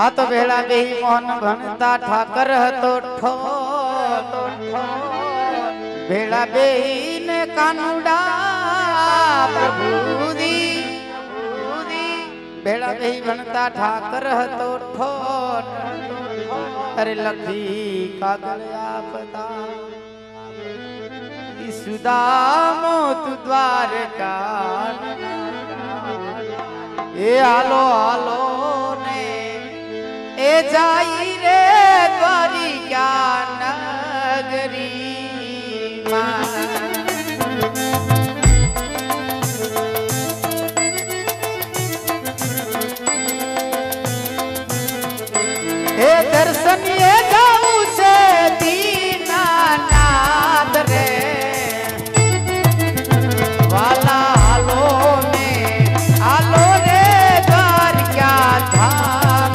आ तो भेड़ा बेही मोहन भणता ठाकर हतो ठो भेड़ा बेही ने कानुडा प्रभु दी भेड़ा बेही भणता ठाकर हतो ठो अरे लखी कागल आपदा सुदामो तु द्वारका ए आलो आलो ने ए जाई रे द्वारिका नगरी ए दर्शन ये जाऊ से दीना नाथ रे वाला आलो ने आलो रे द्वारका धाम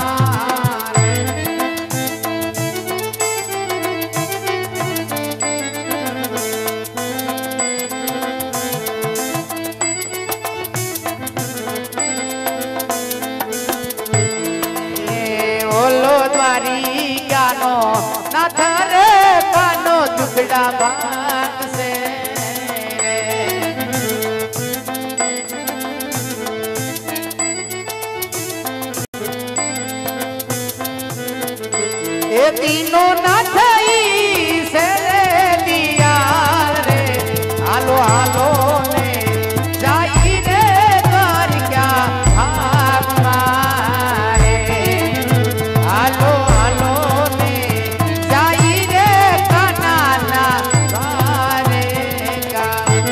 ओलो द्वारिका नो नाथ रे कानो दुखड़ा भाग से ए तीनों नाथ से दिया रे आलो आलो ने जाई रे द्वारका धाम मारे आलो आलो ने जाई रे कान्हा द्वारका।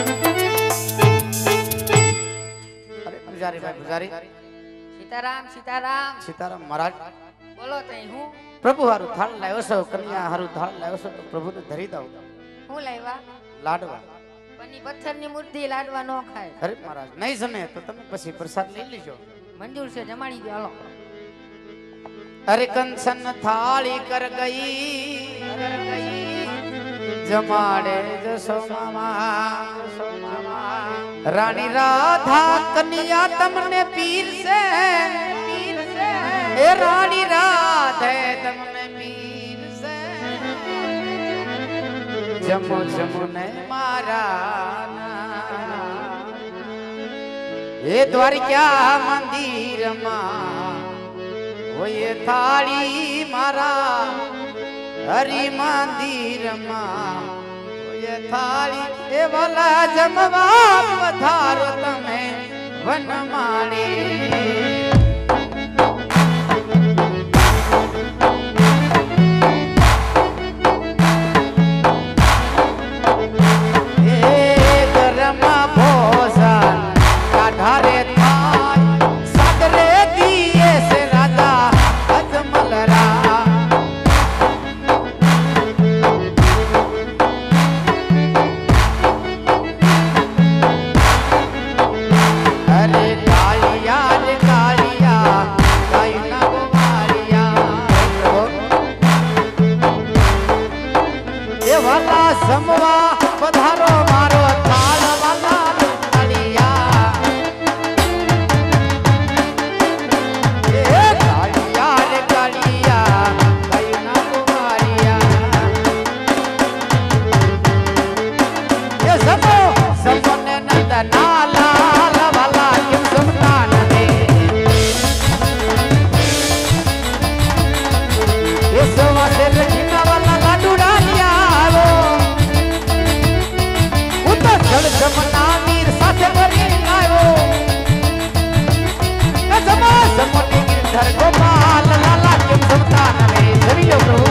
अरे पुजारी भाई पुजारी सीताराम सीताराम सीताराम महाराज बोलो तई हूँ प्रभु हारू थाल लायो छो कन्या हारू थाल लायो छो तो प्रभु ने धरी दो हूँ लायवा लाडवा पनी पत्थर नी मूर्ति लाडवा नो खाए अरे महाराज नहीं जमे तो તમે પછી પ્રસાદ લઈ લેજો मंजूर से जमाड़ी गयो हालो अरे कंसन थाली कर गई जमाड़े जसो मामा रानी राधा कन्या तमने पीर से ए रानी राधे तमने पीर से जमो जमो ने मारा ये द्वारका मंदिर मां वो ये थाली मारा हरि मंदिर मां वो ये थाली ए वाला जमवा पधारो तमे वनमाली ढारे थाय सागरे दिए से राजा अजमल रा अरे कालिया रे कालिया गाय ना गोवारिया ये वाला समवा पधारो मारो थाल वाला नाला वाला क्यों सुल्तान ने इस वाले लड़का वाला लाडू डालिया वो उतर चढ़ जमना वीर साथे भरी लायो कसम समोनी गिरधर गोपाल लाला क्यों सुल्तान ने जरियो प्रभु